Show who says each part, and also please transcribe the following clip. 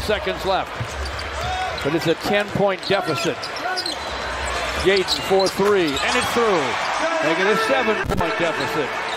Speaker 1: seconds left. But it's a 10-point deficit. Jaden for three, and it's through. Making a 7-point deficit.